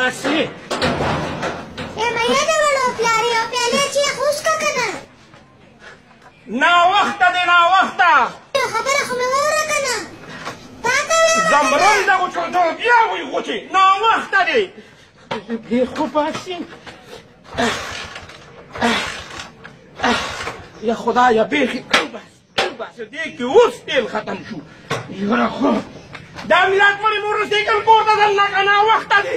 باسي ما یادولو پلارې او پیالې چې خوش کا کنه ناوخته دی ناوخته خبره خو مې واوره کنه زمرن دغو چوټو بیا وي غوټې ناوخته دی خو باسي یا خدایا بیخي بس دې کې اوس تیل ختم شو یاره خو دا ملت مړې موټرسایکل کور ته ځل که ناوخته دی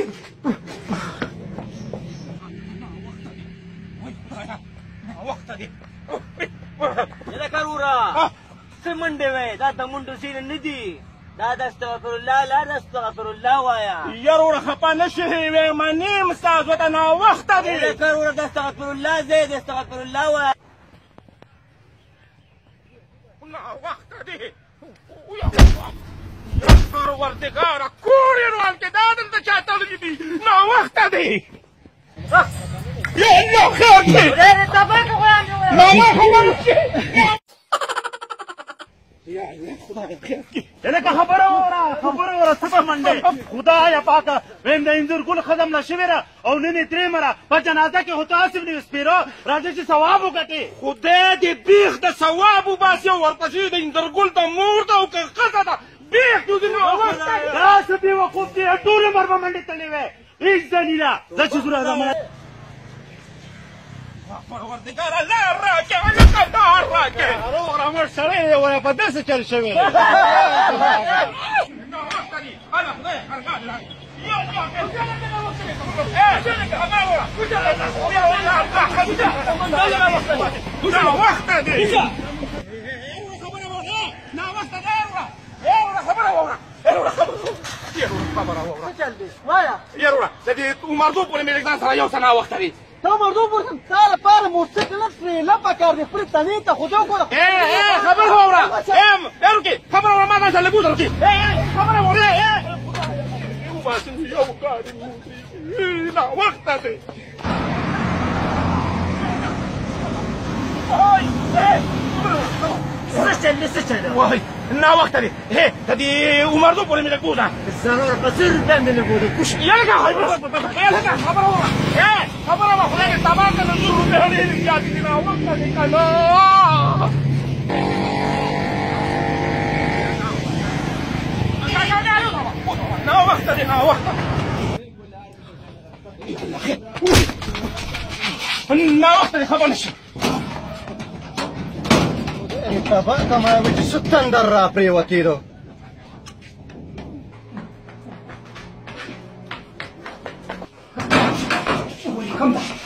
ناوخته دی یاره کروره څه منډې وې دا د منډو سینه نه دي دا د استغفرالله لا د استغفرالله وایه یاره وړه خفه نه شې وې منیم ستا زوی ته ناوخته دی یاره کروره د استغفرالله ځای د استغفرالله وایه ناوخته دی پروردګاره کور یې روان کې دا دلته چا تړلي دي ناوخته دی یا الله خیر کړي خدای خیر کړي لکه خبره وره څه په منډې خدایه پاکه ویم د انځور ګل ختم نه شوې ده او نن یې درېیمه ده په جنازه کې خو تاسې نه سپېره راځئ چې ثواب وګټې خدای دې بیخ د ثواب وباسي او ورپسې د انځر ګل ته مور ده او که ښځه ده بیخ دې دا څه بېوقوف دي ټول عمر به منډې تللې وې هېڅ ځنیله زه چې زوره رامنه پروردګاره لار راکړه لکه دار راکړه روغ رمټ سړی دی وایه په داسې چل شوی دی ناوخته دي هله خدای خرګان ناوخته دی ناوخته یاروړه د دې مردو پورې مې لږ ځان سره یو څه ناوخته دی تا مردو پورې تا لپاره موټرسایکل نه ټرېله پکار دی خپلې تنې ته خو دې وګوره خبره واوره یارو خبره واوره ما ځان سره لږ وځه خبره واوره وباسم یو ګاډي ناوخته دی څه چل وای ناوخته دی د دې مردو پورې مې لږ وځه ضرور په زر روپۍ مې لګولې کوش خبره واوره خبره وه خدای دې سبا ته د 100 روپۍ ډېرې زیاتې دي ناوخته دی که نه ناوخته دی ناوخته ناوخته دی خبر نه شي تبا ته ما وایي چې څه تندر را پرېوتېدو Come on.